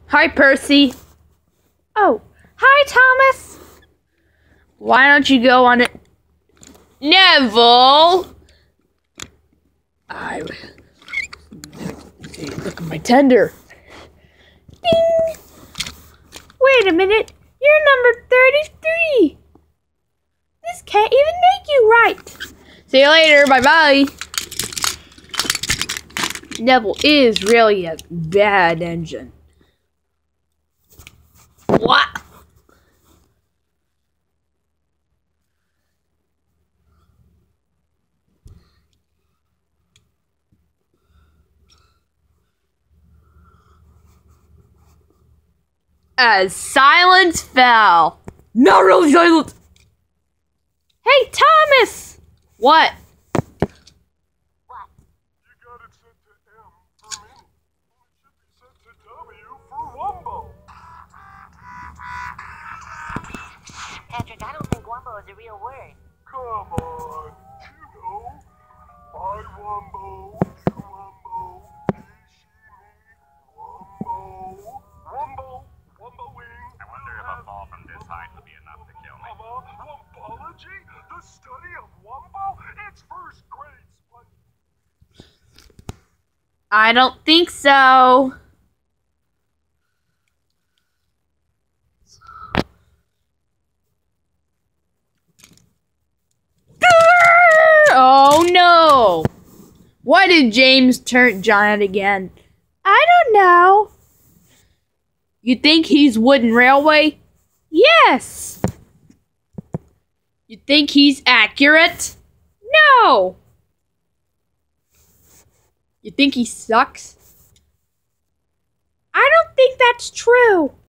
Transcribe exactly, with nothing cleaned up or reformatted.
Hi, Percy. Oh, hi, Thomas. Why don't you go on it? Neville! I... Hey, look at my tender. Ding! Wait a minute. You're number thirty-three. This can't even make you right. See you later. Bye-bye. Neville is really a bad engine. What? As silence fell. Not really silent. Hey, Thomas! What? What? You got it sent to M for me. It should be sent to W for Wumbo. Patrick, I don't think Wumbo is a real word. Come on. You know. I Wumbo, you Wumbo, he, she, me, Wumbo. Wumbo, Wumbo wing. I wonder if a fall from this height would be enough to kill me. Mama, Wumbology? The study of Wumbo? It's first grade, Spike. I don't think so. Oh no! Why did James turn giant again? I don't know. You think he's wooden railway? Yes. You think he's accurate? No. You think he sucks? I don't think that's true.